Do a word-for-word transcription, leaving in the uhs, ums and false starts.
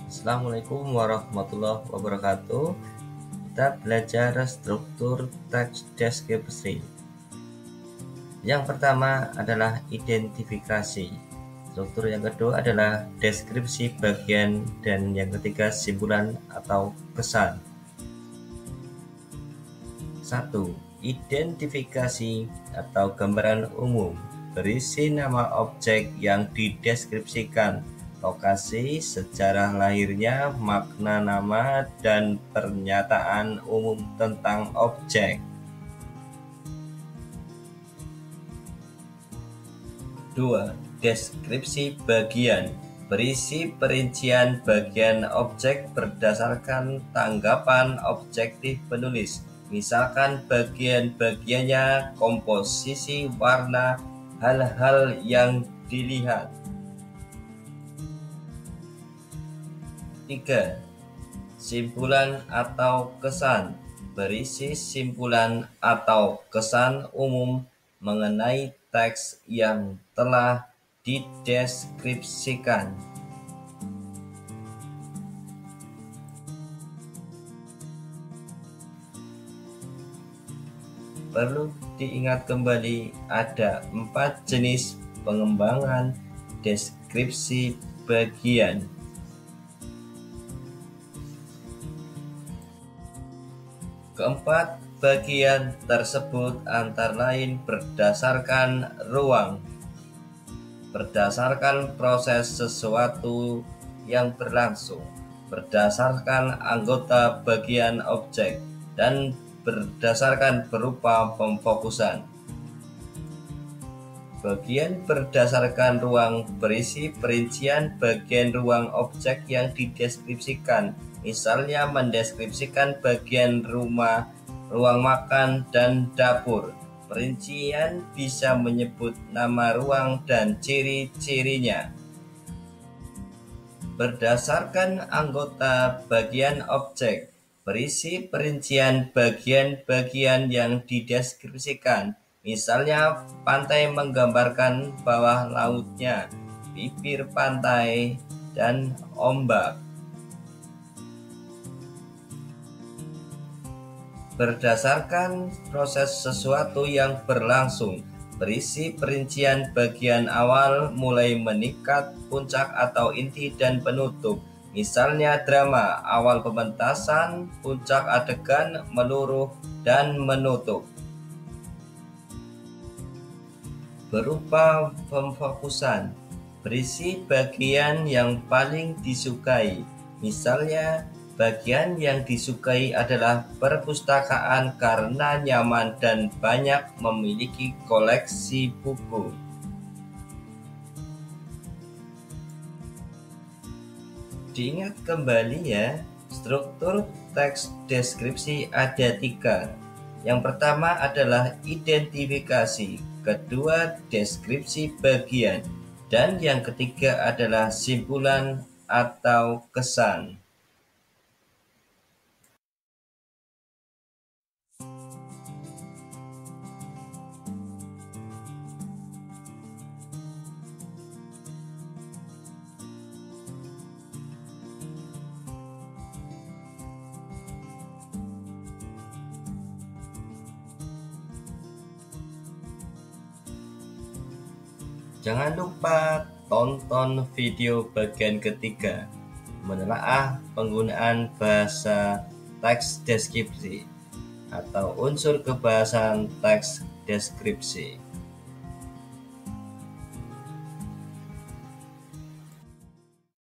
Assalamualaikum warahmatullahi wabarakatuh. Kita belajar struktur teks deskripsi. Yang pertama adalah identifikasi. Struktur yang kedua adalah deskripsi bagian, dan yang ketiga simpulan atau kesan. Satu. Identifikasi atau gambaran umum berisi nama objek yang dideskripsikan, lokasi, sejarah lahirnya, makna nama, dan pernyataan umum tentang objek. Dua. Deskripsi bagian berisi perincian bagian objek berdasarkan tanggapan objektif penulis, misalkan bagian-bagiannya, komposisi, warna, hal-hal yang dilihat. Tiga. Simpulan atau kesan berisi simpulan atau kesan umum mengenai teks yang telah dideskripsikan. Perlu diingat kembali, ada empat jenis pengembangan deskripsi bagian. Keempat bagian tersebut antara lain berdasarkan ruang, berdasarkan proses sesuatu yang berlangsung, berdasarkan anggota bagian objek, dan berdasarkan berupa pemfokusan. Bagian berdasarkan ruang berisi perincian bagian ruang objek yang dideskripsikan, misalnya mendeskripsikan bagian rumah, ruang makan, dan dapur. Perincian bisa menyebut nama ruang dan ciri-cirinya. Berdasarkan anggota bagian objek berisi perincian bagian-bagian yang dideskripsikan, misalnya pantai menggambarkan bawah lautnya, bibir pantai, dan ombak. Berdasarkan proses sesuatu yang berlangsung berisi perincian bagian awal mulai meningkat, puncak atau inti, dan penutup, misalnya drama, awal pementasan, puncak adegan, meluruh, dan menutup. Berupa pemfokusan berisi bagian yang paling disukai, misalnya bagian yang disukai adalah perpustakaan karena nyaman dan banyak memiliki koleksi buku. Diingat kembali ya, struktur teks deskripsi ada tiga. Yang pertama adalah identifikasi, kedua deskripsi bagian, dan yang ketiga adalah simpulan atau kesan. Jangan lupa tonton video bagian ketiga, menelaah penggunaan bahasa teks deskripsi atau unsur kebahasan teks deskripsi.